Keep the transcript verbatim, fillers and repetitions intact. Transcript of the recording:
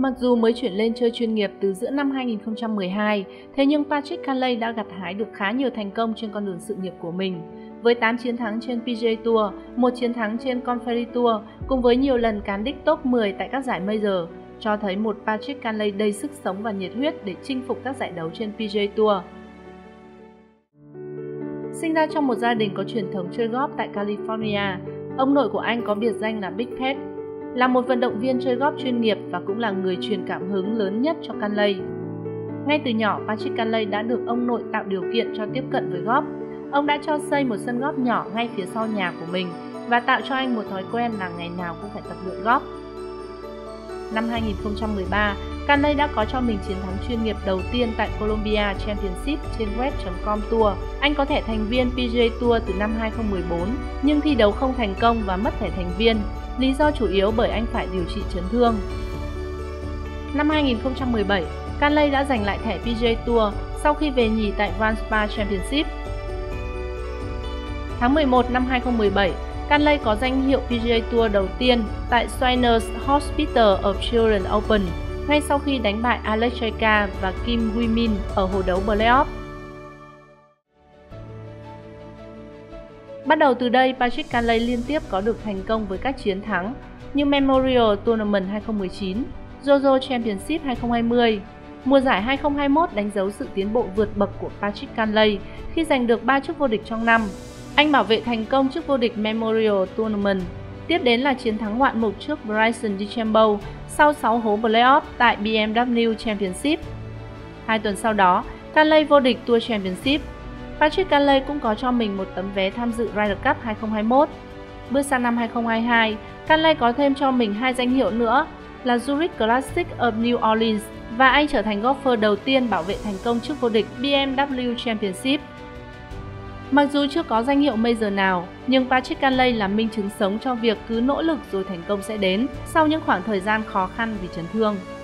Mặc dù mới chuyển lên chơi chuyên nghiệp từ giữa năm hai nghìn không trăm mười hai, thế nhưng Patrick Cantlay đã gặt hái được khá nhiều thành công trên con đường sự nghiệp của mình. Với tám chiến thắng trên pê giê a Tour, một chiến thắng trên Conferry Tour, cùng với nhiều lần cán đích top mười tại các giải Major, cho thấy một Patrick Cantlay đầy sức sống và nhiệt huyết để chinh phục các giải đấu trên pê giê a Tour. Sinh ra trong một gia đình có truyền thống chơi golf tại California, ông nội của anh có biệt danh là Big Pet, là một vận động viên chơi golf chuyên nghiệp và cũng là người truyền cảm hứng lớn nhất cho Cantlay. Ngay từ nhỏ, Patrick Cantlay đã được ông nội tạo điều kiện cho tiếp cận với golf. Ông đã cho xây một sân golf nhỏ ngay phía sau nhà của mình và tạo cho anh một thói quen là ngày nào cũng phải tập luyện golf. Năm hai nghìn không trăm mười ba, Cantlay đã có cho mình chiến thắng chuyên nghiệp đầu tiên tại Columbia Championship trên web chấm com Tour. Anh có thẻ thành viên pê giê a Tour từ năm hai nghìn không trăm mười bốn, nhưng thi đấu không thành công và mất thẻ thành viên. Lý do chủ yếu bởi anh phải điều trị chấn thương. Năm hai nghìn không trăm mười bảy, Cantlay đã giành lại thẻ pê giê a Tour sau khi về nhì tại Valspar Championship. Tháng mười một năm hai nghìn không trăm mười bảy, Cantlay có danh hiệu pê giê a Tour đầu tiên tại Shriners Hospital of Children Open, ngay sau khi đánh bại Alex Cejka và Kim Woo-min ở hồi đấu playoff. Bắt đầu từ đây, Patrick Cantlay liên tiếp có được thành công với các chiến thắng như Memorial Tournament hai không một chín, Zozo Championship hai không hai không. Mùa giải hai không hai mốt đánh dấu sự tiến bộ vượt bậc của Patrick Cantlay khi giành được ba chức vô địch trong năm. Anh bảo vệ thành công chức vô địch Memorial Tournament, tiếp đến là chiến thắng ngoạn mục trước Bryson DeChambeau sau sáu hố playoff tại bê em vê Championship. Hai tuần sau đó, Cantlay vô địch Tour Championship. Patrick Cantlay cũng có cho mình một tấm vé tham dự Ryder Cup hai không hai mốt. Bước sang năm hai không hai hai, Cantlay có thêm cho mình hai danh hiệu nữa là Zurich Classic of New Orleans và anh trở thành golfer đầu tiên bảo vệ thành công chức vô địch bê em vê Championship. Mặc dù chưa có danh hiệu Major nào, nhưng Patrick Cantlay là minh chứng sống cho việc cứ nỗ lực rồi thành công sẽ đến sau những khoảng thời gian khó khăn vì chấn thương.